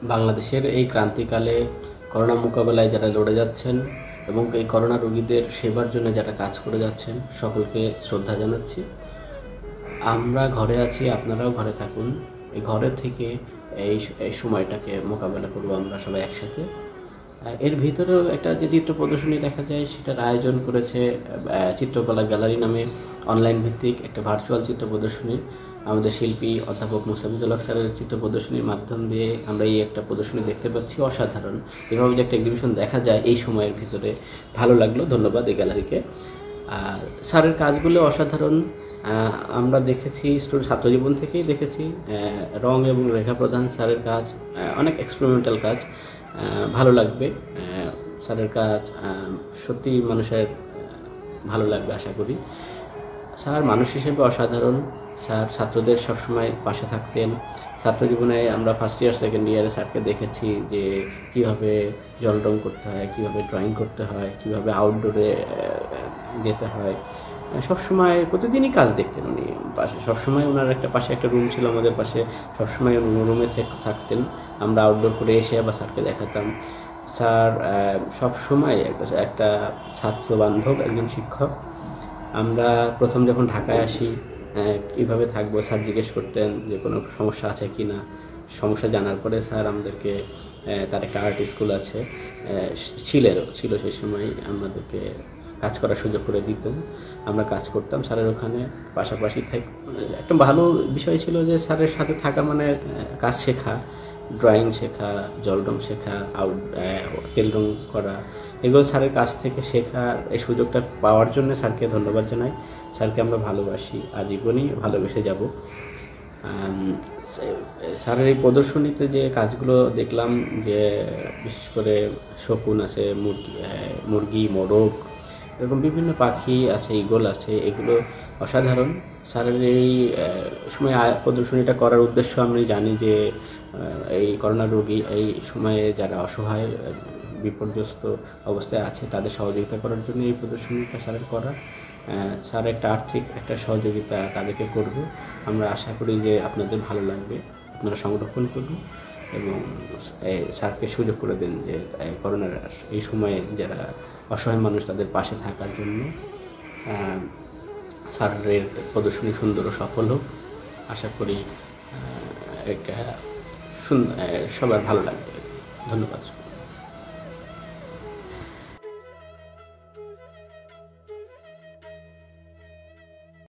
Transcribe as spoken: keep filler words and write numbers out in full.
বাংলাদেশের এই ক্রান্তিকালে করোনা মোকাবেলায় যারা লড়ে যাচ্ছেন এবং এই করোনা রোগীদের সেবার জন্য যারা কাজ করে যাচ্ছেন সকলকে শ্রদ্ধা জানাচ্ছি। আমরা ঘরে আছি, আপনারাও ঘরে থাকুন। এই ঘরে থেকে এই এই সময়টাকে মোকাবেলা করব আমরা সবাই একসাথে। এর ভিতরেও একটা যে চিত্র প্রদর্শনী দেখা যায়, সেটার আয়োজন করেছে চিত্রকলা গ্যালারি নামে অনলাইন ভিত্তিক একটা ভার্চুয়াল চিত্র প্রদর্শনী। আমাদের শিল্পী অধ্যাপক মোস্তাফিজুল হক স্যারের চিত্র প্রদর্শনীর মাধ্যম দিয়ে আমরা এই একটা প্রদর্শনী দেখতে পাচ্ছি। অসাধারণ, এভাবে যে একটা এক্সিবিশন দেখা যায় এই সময়ের ভিতরে, ভালো লাগলো। ধন্যবাদ এই গ্যালারিকে। আর স্যারের কাজগুলো অসাধারণ। আমরা দেখেছি স্টুডেন্ট ছাত্রজীবন থেকেই দেখেছি রং এবং রেখা প্রধান স্যারের কাজ, অনেক এক্সপেরিমেন্টাল কাজ, ভালো লাগবে। স্যারের কাজ সত্যি মানুষের ভালো লাগবে আশা করি। স্যার মানুষ হিসেবে অসাধারণ। স্যার ছাত্রদের সবসময় পাশে থাকতেন। ছাত্র জীবনে আমরা ফার্স্ট ইয়ার সেকেন্ড ইয়ারে স্যারকে দেখেছি যে কীভাবে জল রং করতে হয়, কীভাবে ড্রয়িং করতে হয়, কীভাবে আউটডোরে যেতে হয়। সবসময় প্রতিদিনই কাজ দেখতেন উনি পাশে। সবসময় ওনার একটা পাশে একটা রুম ছিল আমাদের পাশে, সবসময় রুমে থাকতেন। আমরা আউটডোর করে এসে আবার স্যারকে দেখাতাম। স্যার সবসময় একটা একটা ছাত্র বান্ধব একজন শিক্ষক। আমরা প্রথম যখন ঢাকায় আসি কীভাবে থাকবো স্যার জিজ্ঞেস করতেন যে কোনো সমস্যা আছে কি না। সমস্যা জানার পরে স্যার আমাদেরকে, তার একটা আর্ট স্কুল আছে, ছিলেরও ছিল সেই সময়, আমাদেরকে কাজ করার সুযোগ করে দিতেন। আমরা কাজ করতাম স্যারের ওখানে পাশাপাশি। থাক একটা ভালো বিষয় ছিল যে স্যারের সাথে থাকা মানে কাজ শেখা, ড্রয়িং শেখা, জল রং শেখা, আউট তেল রং করা, এগুলো স্যারের কাছ থেকে শেখার এই সুযোগটা পাওয়ার জন্য স্যারকে ধন্যবাদ জানাই। স্যারকে আমরা ভালোবাসি, আজীবনই ভালোবেসে যাব। স্যারের এই প্রদর্শনীতে যে কাজগুলো দেখলাম, যে বিশেষ করে শকুন আছে, মুরগি মুরগি মোরগ, এরকম বিভিন্ন পাখি আছে, ঈগল আছে, এগুলো অসাধারণ। স্যারের এই সময় প্রদর্শনীটা করার উদ্দেশ্য আমি জানি যে এই করোনা রোগী এই সময়ে যারা অসহায় বিপর্যস্ত অবস্থায় আছে তাদের সহযোগিতা করার জন্য এই প্রদর্শনীটা স্যারের করা। স্যার একটা আর্থিক একটা সহযোগিতা তাদেরকে করবে। আমরা আশা করি যে আপনাদের ভালো লাগবে, আপনারা সংরক্ষণ করবেন এবং স্যারকে সুযোগ করে দেন যে করোনার এই সময়ে যারা অসহায় মানুষ তাদের পাশে থাকার জন্য। স্যারের প্রদর্শনী সুন্দর ও সফল হোক, আশা করি এটা সবার ভালো লাগবে। ধন্যবাদ।